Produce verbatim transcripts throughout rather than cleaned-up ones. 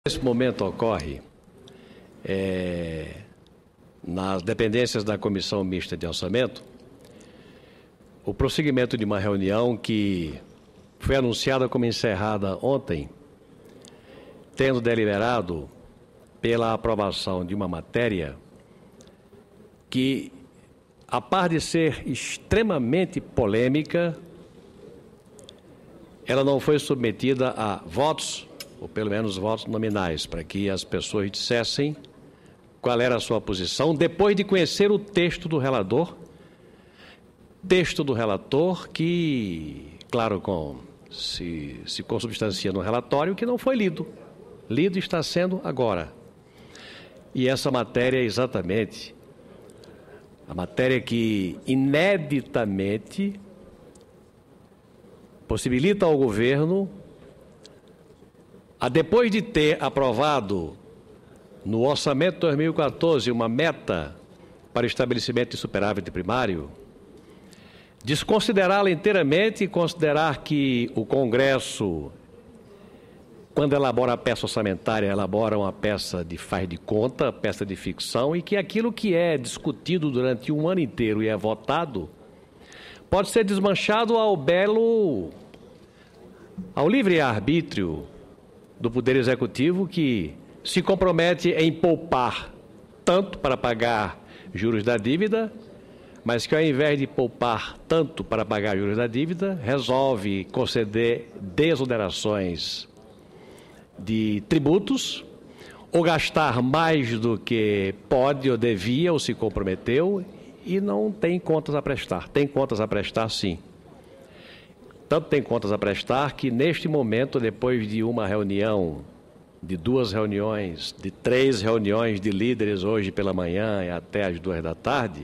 Esse momento ocorre é, nas dependências da Comissão Mista de Orçamento, o prosseguimento de uma reunião que foi anunciada como encerrada ontem, tendo deliberado pela aprovação de uma matéria que, a par de ser extremamente polêmica, ela não foi submetida a votos, ou pelo menos votos nominais, para que as pessoas dissessem qual era a sua posição, depois de conhecer o texto do relator, texto do relator que, claro, com, se, se consubstancia no relatório, que não foi lido. Lido está sendo agora. E essa matéria é exatamente a matéria que, ineditamente, possibilita ao governo, a depois de ter aprovado no orçamento de dois mil e quatorze uma meta para o estabelecimento de superávit primário, desconsiderá-la inteiramente e considerar que o Congresso, quando elabora a peça orçamentária, elabora uma peça de faz de conta, peça de ficção, e que aquilo que é discutido durante um ano inteiro e é votado, pode ser desmanchado ao belo, ao livre-arbítrio do Poder Executivo, que se compromete em poupar tanto para pagar juros da dívida, mas que, ao invés de poupar tanto para pagar juros da dívida, resolve conceder desonerações de tributos, ou gastar mais do que pode ou devia ou se comprometeu, e não tem contas a prestar. Tem contas a prestar, sim. Tanto tem contas a prestar que, neste momento, depois de uma reunião, de duas reuniões, de três reuniões de líderes hoje pela manhã e até às duas da tarde,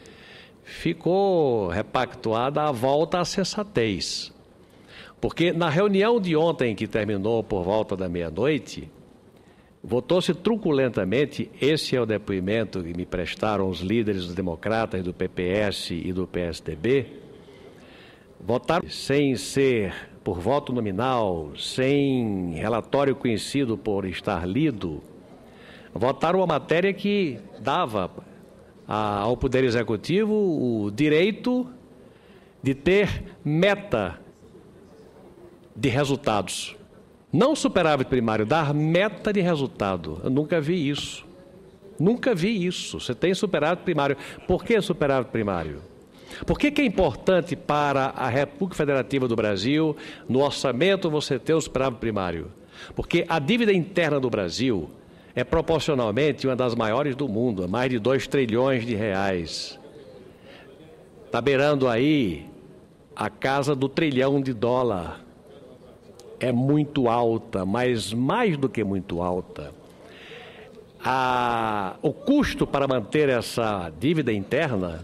ficou repactuada a volta à sensatez. Porque na reunião de ontem, que terminou por volta da meia-noite, votou-se truculentamente, esse é o depoimento que me prestaram os líderes dos democratas, do P P S e do P S D B, votaram sem ser por voto nominal, sem relatório conhecido por estar lido, votaram uma matéria que dava a, ao Poder Executivo o direito de ter meta de resultados. Não superávit primário, dar meta de resultado. Eu nunca vi isso. Nunca vi isso. Você tem superávit primário. Por que superávit primário? Por que que é importante para a República Federativa do Brasil, no orçamento, você ter o superávit primário? Porque a dívida interna do Brasil é proporcionalmente uma das maiores do mundo, mais de dois trilhões de reais. Está beirando aí a casa do trilhão de dólar. É muito alta, mas mais do que muito alta. A, o custo para manter essa dívida interna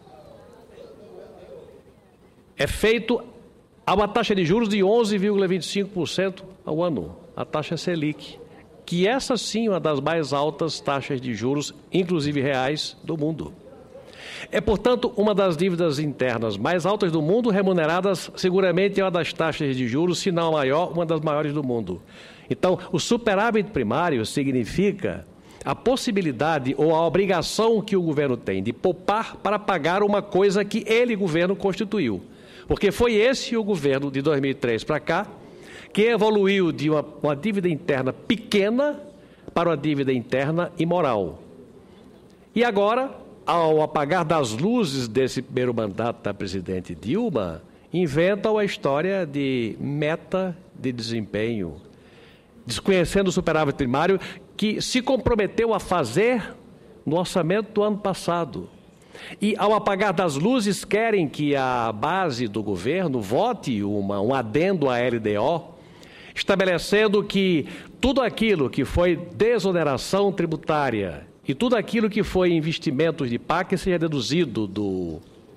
é feito a uma taxa de juros de onze vírgula vinte e cinco por cento ao ano, a taxa Selic, que essa sim é uma das mais altas taxas de juros, inclusive reais, do mundo. É, portanto, uma das dívidas internas mais altas do mundo, remuneradas seguramente é uma das taxas de juros, se não a maior, uma das maiores do mundo. Então, o superávit primário significa a possibilidade ou a obrigação que o governo tem de poupar para pagar uma coisa que ele, governo, constituiu. Porque foi esse o governo de dois mil e três para cá que evoluiu de uma, uma dívida interna pequena para uma dívida interna imoral. E agora, ao apagar das luzes desse primeiro mandato da presidente Dilma, inventam a história de meta de desempenho, desconhecendo o superávit primário que se comprometeu a fazer no orçamento do ano passado. E, ao apagar das luzes, querem que a base do governo vote uma, um adendo à L D O, estabelecendo que tudo aquilo que foi desoneração tributária e tudo aquilo que foi investimentos de P A C seja deduzido do,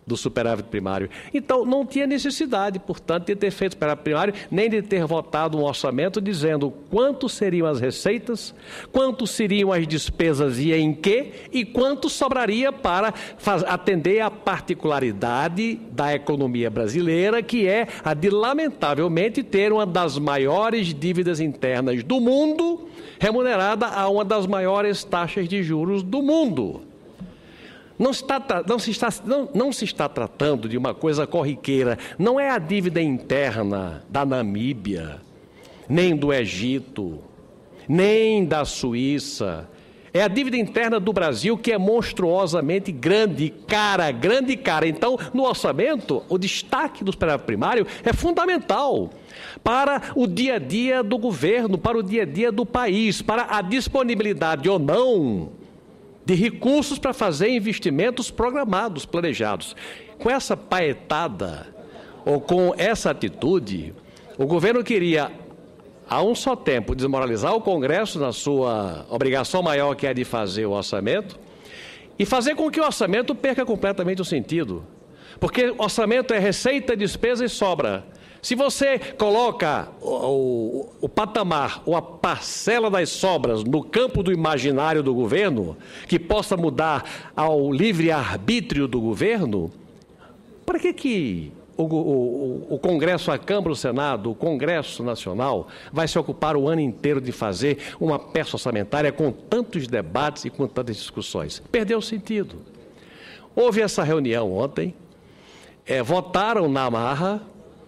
do superávit primário. Então, não tinha necessidade, portanto, de ter feito superávit primário, nem de ter votado um orçamento dizendo quanto seriam as receitas, quanto seriam as despesas e em que, e quanto sobraria para faz, atender à particularidade da economia brasileira, que é a de, lamentavelmente, ter uma das maiores dívidas internas do mundo, remunerada a uma das maiores taxas de juros do mundo. Não, está, não, se está, não, não se está tratando de uma coisa corriqueira, não é a dívida interna da Namíbia, nem do Egito, nem da Suíça. É a dívida interna do Brasil, que é monstruosamente grande, cara, grande e cara. Então, no orçamento, o destaque do superávit primário é fundamental para o dia a dia do governo, para o dia a dia do país, para a disponibilidade ou não de recursos para fazer investimentos programados, planejados. Com essa paetada, ou com essa atitude, o governo queria, a um só tempo, desmoralizar o Congresso na sua obrigação maior, que é de fazer o orçamento, e fazer com que o orçamento perca completamente o sentido. Porque orçamento é receita, despesa e sobra. Se você coloca o, o, o patamar ou a parcela das sobras no campo do imaginário do governo, que possa mudar ao livre-arbítrio do governo, para que, que o, o, o Congresso, a Câmara, o Senado, o Congresso Nacional vai se ocupar o ano inteiro de fazer uma peça orçamentária com tantos debates e com tantas discussões? Perdeu o sentido. Houve essa reunião ontem, é, votaram na marra.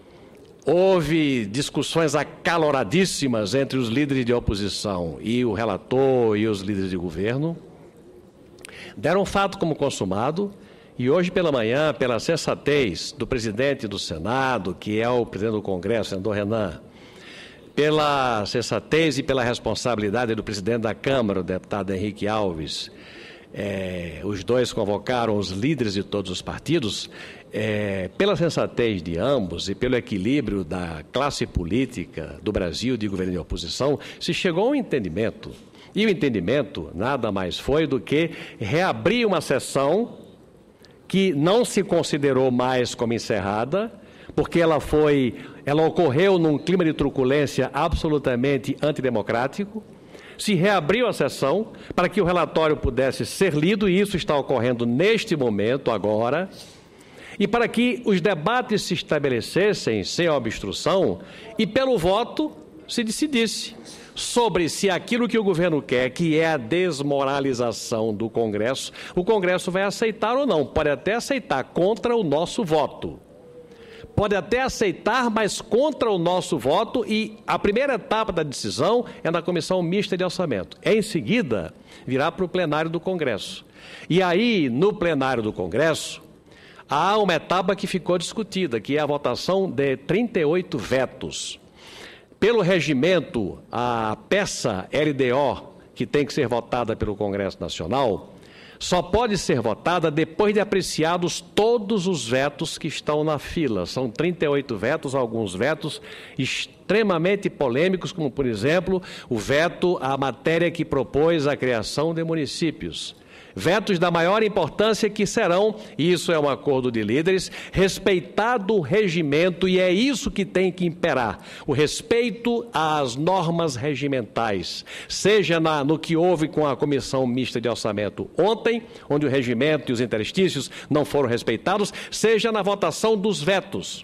Houve discussões acaloradíssimas entre os líderes de oposição e o relator e os líderes de governo. Deram fato como consumado e hoje pela manhã, pela sensatez do presidente do Senado, que é o presidente do Congresso, senador Renan, pela sensatez e pela responsabilidade do presidente da Câmara, o deputado Henrique Alves, é, os dois convocaram os líderes de todos os partidos. É, pela sensatez de ambos e pelo equilíbrio da classe política do Brasil, de governo e oposição, se chegou a um entendimento. E o entendimento nada mais foi do que reabrir uma sessão que não se considerou mais como encerrada, porque ela foi, ela ocorreu num clima de truculência absolutamente antidemocrático. Se reabriu a sessão para que o relatório pudesse ser lido, e isso está ocorrendo neste momento, agora, e para que os debates se estabelecessem sem obstrução e pelo voto se decidisse sobre se aquilo que o governo quer, que é a desmoralização do Congresso, o Congresso vai aceitar ou não. Pode até aceitar contra o nosso voto. Pode até aceitar, mas contra o nosso voto, e a primeira etapa da decisão é na Comissão Mista de Orçamento. Em seguida, virá para o plenário do Congresso. E aí, no plenário do Congresso, há uma etapa que ficou discutida, que é a votação de trinta e oito vetos. Pelo regimento, a peça L D O, que tem que ser votada pelo Congresso Nacional, só pode ser votada depois de apreciados todos os vetos que estão na fila. São trinta e oito vetos, alguns vetos extremamente polêmicos, como, por exemplo, o veto à matéria que propôs a criação de municípios. Vetos da maior importância que serão, e isso é um acordo de líderes, respeitado o regimento, e é isso que tem que imperar, o respeito às normas regimentais, seja na, no que houve com a Comissão Mista de Orçamento ontem, onde o regimento e os interstícios não foram respeitados, seja na votação dos vetos.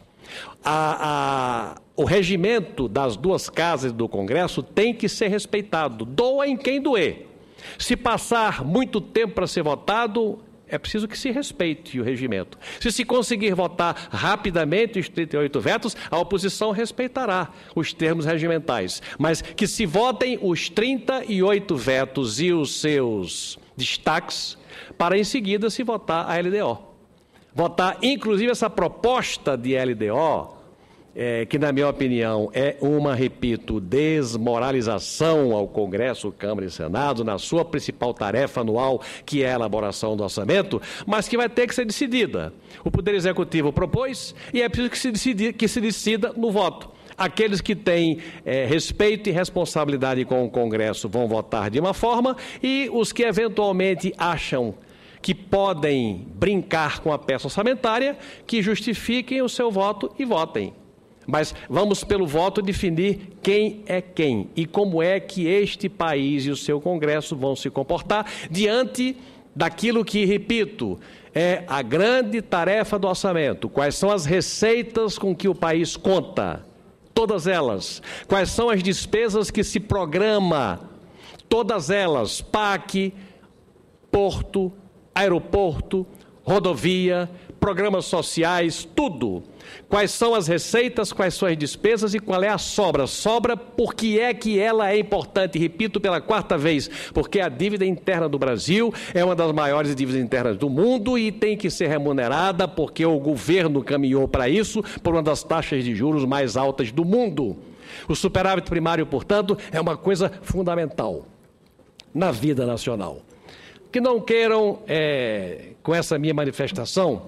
A, a, o regimento das duas casas do Congresso tem que ser respeitado, doa em quem doer. Se passar muito tempo para ser votado, é preciso que se respeite o regimento. Se se conseguir votar rapidamente os trinta e oito vetos, a oposição respeitará os termos regimentais. Mas que se votem os trinta e oito vetos e os seus destaques, para em seguida se votar a L D O. Votar, inclusive, essa proposta de L D O, É, que, na minha opinião, é uma, repito, desmoralização ao Congresso, Câmara e Senado, na sua principal tarefa anual, que é a elaboração do orçamento, mas que vai ter que ser decidida. O Poder Executivo propôs e é preciso que se decida, que se decida no voto. Aqueles que têm é, respeito e responsabilidade com o Congresso vão votar de uma forma, e os que eventualmente acham que podem brincar com a peça orçamentária, que justifiquem o seu voto e votem. Mas vamos, pelo voto, definir quem é quem e como é que este país e o seu Congresso vão se comportar diante daquilo que, repito, é a grande tarefa do orçamento. Quais são as receitas com que o país conta? Todas elas. Quais são as despesas que se programa? Todas elas. P A C, porto, aeroporto, rodovia, programas sociais, tudo. Quais são as receitas, quais são as despesas e qual é a sobra? Sobra porque é que ela é importante, repito pela quarta vez, porque a dívida interna do Brasil é uma das maiores dívidas internas do mundo e tem que ser remunerada porque o governo caminhou para isso por uma das taxas de juros mais altas do mundo. O superávit primário, portanto, é uma coisa fundamental na vida nacional. Que não queiram, é, com essa minha manifestação,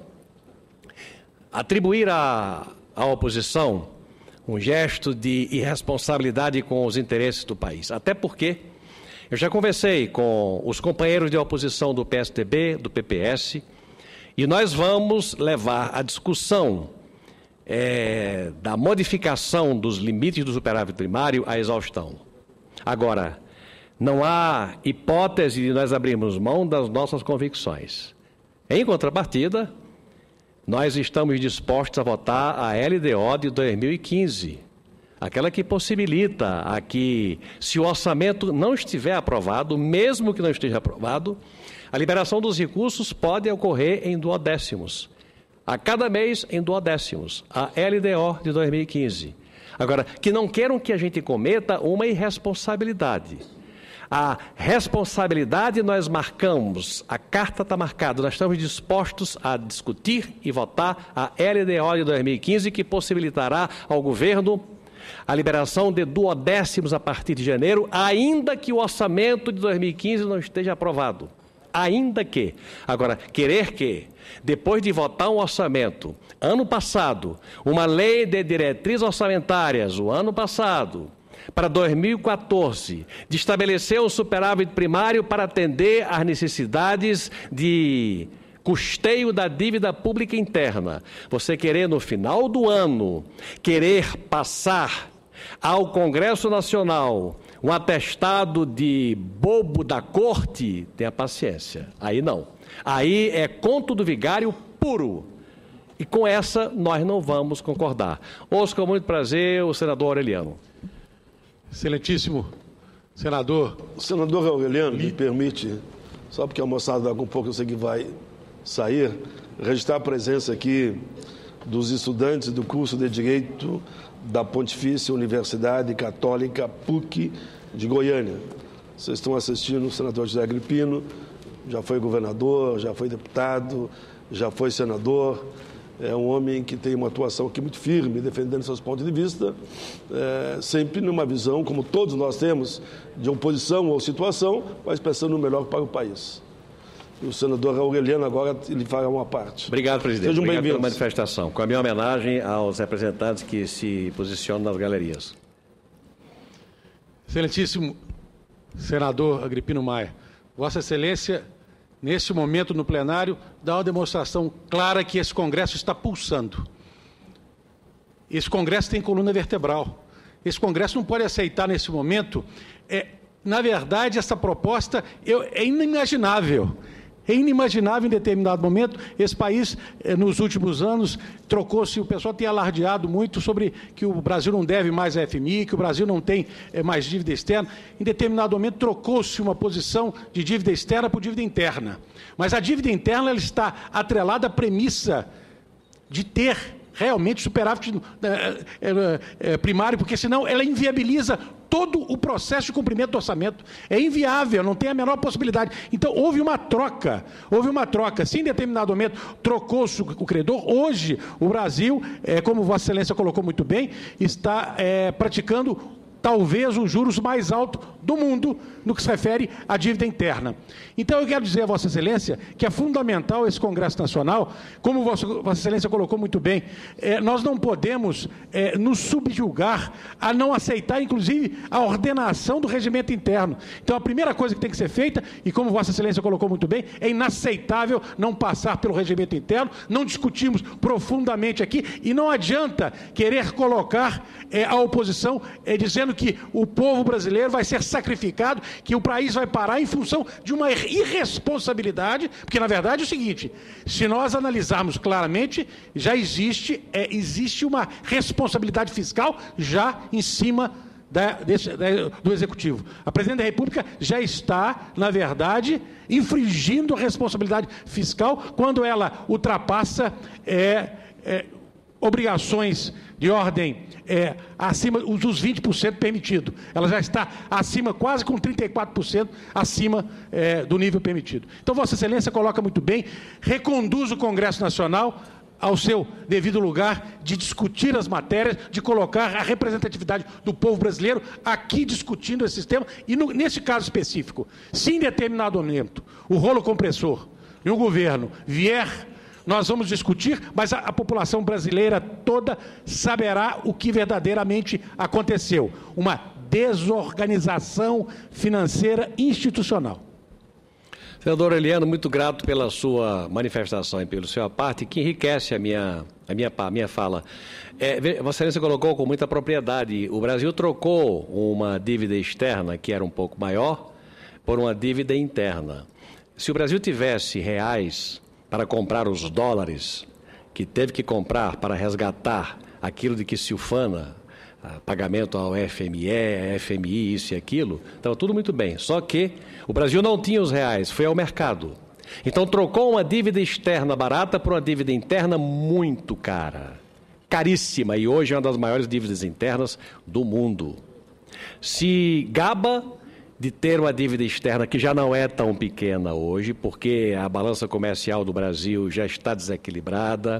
atribuir à, à oposição um gesto de irresponsabilidade com os interesses do país. Até porque eu já conversei com os companheiros de oposição do P S D B, do P P S, e nós vamos levar a discussão é, da modificação dos limites do superávit primário à exaustão. Agora, não há hipótese de nós abrirmos mão das nossas convicções. Em contrapartida, nós estamos dispostos a votar a L D O de dois mil e quinze, aquela que possibilita a que, se o orçamento não estiver aprovado, mesmo que não esteja aprovado, a liberação dos recursos pode ocorrer em duodécimos, a cada mês em duodécimos, a L D O de dois mil e quinze. Agora, que não queiram que a gente cometa uma irresponsabilidade. A responsabilidade nós marcamos, a carta está marcada, nós estamos dispostos a discutir e votar a L D O de dois mil e quinze, que possibilitará ao governo a liberação de duodécimos a partir de janeiro, ainda que o orçamento de dois mil e quinze não esteja aprovado. Ainda que. Agora, querer que, depois de votar um orçamento, ano passado, uma lei de diretrizes orçamentárias, o ano passado, para dois mil e quatorze, de estabelecer um superávit primário para atender às necessidades de custeio da dívida pública interna. Você querer, no final do ano, querer passar ao Congresso Nacional um atestado de bobo da corte, tenha paciência. Aí não. Aí é conto do vigário puro. E com essa nós não vamos concordar. Ouço com muito prazer o senador Aureliano. Excelentíssimo senador. O senador Aureliano, me permite, só porque a moçada daqui um pouco eu sei que vai sair, registrar a presença aqui dos estudantes do curso de Direito da Pontifícia Universidade Católica P U C de Goiânia. Vocês estão assistindo o senador José Agripino, já foi governador, já foi deputado, já foi senador. É um homem que tem uma atuação aqui muito firme, defendendo seus pontos de vista, é, sempre numa visão, como todos nós temos, de oposição ou situação, mas pensando no melhor para o país. E o senador Aureliano agora ele fará uma parte. Obrigado, presidente. Sejam Obrigado bem-vindos. pela manifestação. Com a minha homenagem aos representantes que se posicionam nas galerias. Excelentíssimo senador Agripino Maia, Vossa Excelência, neste momento no plenário, dá uma demonstração clara que esse Congresso está pulsando. Esse Congresso tem coluna vertebral. Esse Congresso não pode aceitar nesse momento. É, na verdade, essa proposta é inimaginável. É inimaginável em determinado momento. Esse país, nos últimos anos, trocou-se, o pessoal tem alardeado muito sobre que o Brasil não deve mais a F M I, que o Brasil não tem mais dívida externa. Em determinado momento, trocou-se uma posição de dívida externa por dívida interna. Mas a dívida interna ela está atrelada à premissa de ter realmente superávit é, é, é, primário, porque senão ela inviabiliza todo o processo de cumprimento do orçamento. É inviável, não tem a menor possibilidade. Então, houve uma troca, houve uma troca. Se em determinado momento trocou-se o credor, hoje o Brasil, é, como Vossa Excelência colocou muito bem, está é, praticando talvez os juros mais altos do mundo no que se refere à dívida interna. Então, eu quero dizer a Vossa Excelência que é fundamental esse Congresso Nacional, como Vossa, Vossa Excelência colocou muito bem, é, nós não podemos é, nos subjugar a não aceitar, inclusive, a ordenação do regimento interno. Então, a primeira coisa que tem que ser feita, e como Vossa Excelência colocou muito bem, é inaceitável não passar pelo regimento interno, não discutimos profundamente aqui, e não adianta querer colocar é, a oposição é, dizendo que o povo brasileiro vai ser sacrificado, que o país vai parar em função de uma irresponsabilidade, porque, na verdade, é o seguinte, se nós analisarmos claramente, já existe, é, existe uma responsabilidade fiscal já em cima da, desse, da, do Executivo. A Presidente da República já está, na verdade, infringindo a responsabilidade fiscal quando ela ultrapassa é, é, obrigações de ordem é, acima dos vinte por cento permitido. Ela já está acima, quase com trinta e quatro por cento acima é, do nível permitido. Então, Vossa Excelência coloca muito bem, reconduz o Congresso Nacional ao seu devido lugar de discutir as matérias, de colocar a representatividade do povo brasileiro aqui discutindo esse sistema. E, no, nesse caso específico, se em determinado momento o rolo compressor e o governo vier, nós vamos discutir, mas a, a população brasileira toda saberá o que verdadeiramente aconteceu. Uma desorganização financeira institucional. Senador Eliano, muito grato pela sua manifestação e pelo seu parte, que enriquece a minha, a minha, a minha fala. É, Vossa Excelência colocou com muita propriedade, o Brasil trocou uma dívida externa, que era um pouco maior, por uma dívida interna. Se o Brasil tivesse reais para comprar os dólares que teve que comprar para resgatar aquilo de que se ufana, pagamento ao F M E, F M I, isso e aquilo, estava tudo muito bem. Só que o Brasil não tinha os reais, foi ao mercado. Então trocou uma dívida externa barata por uma dívida interna muito cara, caríssima, e hoje é uma das maiores dívidas internas do mundo. Se gaba de ter uma dívida externa que já não é tão pequena hoje, porque a balança comercial do Brasil já está desequilibrada,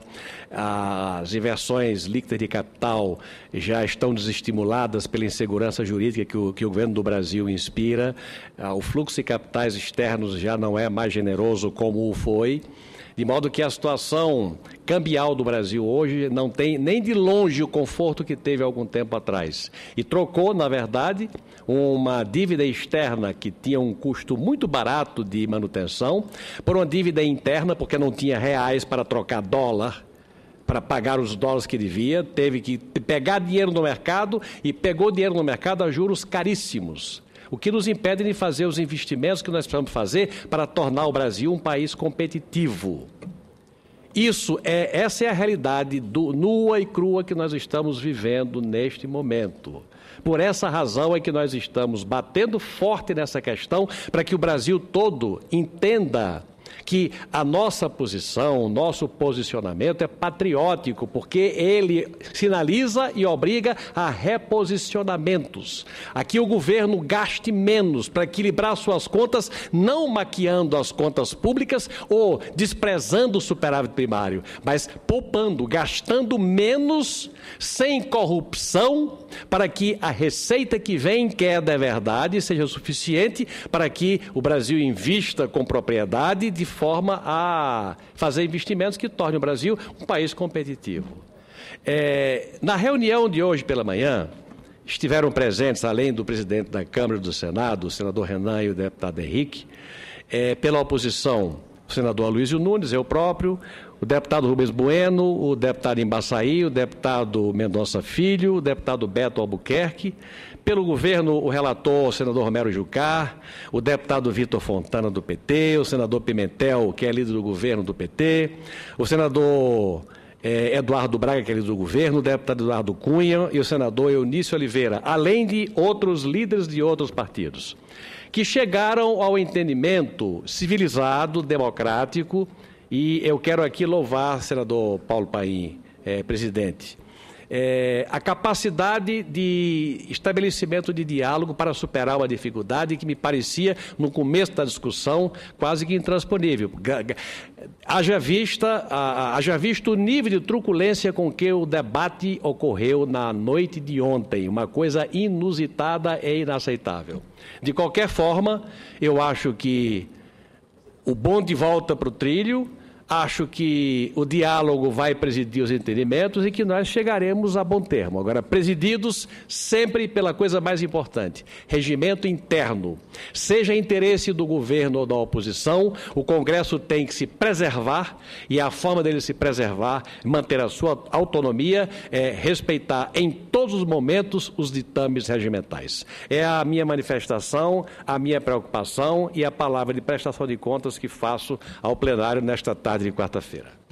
as inversões líquidas de capital já estão desestimuladas pela insegurança jurídica que o, que o governo do Brasil inspira, o fluxo de capitais externos já não é mais generoso como o foi, de modo que a situação cambial do Brasil hoje não tem nem de longe o conforto que teve algum tempo atrás. E trocou, na verdade, uma dívida externa que tinha um custo muito barato de manutenção por uma dívida interna, porque não tinha reais para trocar dólar, para pagar os dólares que devia, teve que pegar dinheiro no mercado e pegou dinheiro no mercado a juros caríssimos. O que nos impede de fazer os investimentos que nós precisamos fazer para tornar o Brasil um país competitivo. Isso é, essa é a realidade do, nua e crua que nós estamos vivendo neste momento. Por essa razão é que nós estamos batendo forte nessa questão para que o Brasil todo entenda que a nossa posição, o nosso posicionamento é patriótico, porque ele sinaliza e obriga a reposicionamentos. Aqui o governo gaste menos para equilibrar suas contas, não maquiando as contas públicas ou desprezando o superávit primário, mas poupando, gastando menos, sem corrupção, para que a receita que vem em queda é verdade, seja suficiente para que o Brasil invista com propriedade de forma a fazer investimentos que tornem o Brasil um país competitivo. É, na reunião de hoje pela manhã, estiveram presentes, além do presidente da Câmara e do Senado, o senador Renan e o deputado Henrique, é, pela oposição, o senador Aloysio Nunes, eu próprio, o deputado Rubens Bueno, o deputado Embaçaí, o deputado Mendonça Filho, o deputado Beto Albuquerque, pelo governo, o relator, o senador Romero Jucá, o deputado Vitor Fontana, do P T, o senador Pimentel, que é líder do governo do P T, o senador eh, Eduardo Braga, que é líder do governo, o deputado Eduardo Cunha e o senador Eunício Oliveira, além de outros líderes de outros partidos, que chegaram ao entendimento civilizado, democrático, e eu quero aqui louvar, senador Paulo Paim, eh, presidente, É, a capacidade de estabelecimento de diálogo para superar uma dificuldade que me parecia, no começo da discussão, quase que intransponível. Haja vista, haja visto o nível de truculência com que o debate ocorreu na noite de ontem, uma coisa inusitada e inaceitável. De qualquer forma, eu acho que o bonde volta para o trilho. Acho que o diálogo vai presidir os entendimentos e que nós chegaremos a bom termo. Agora, presididos sempre pela coisa mais importante, regimento interno. Seja interesse do governo ou da oposição, o Congresso tem que se preservar e a forma dele se preservar, manter a sua autonomia, é respeitar em todos os momentos os ditames regimentais. É a minha manifestação, a minha preocupação e a palavra de prestação de contas que faço ao plenário nesta tarde de quarta-feira.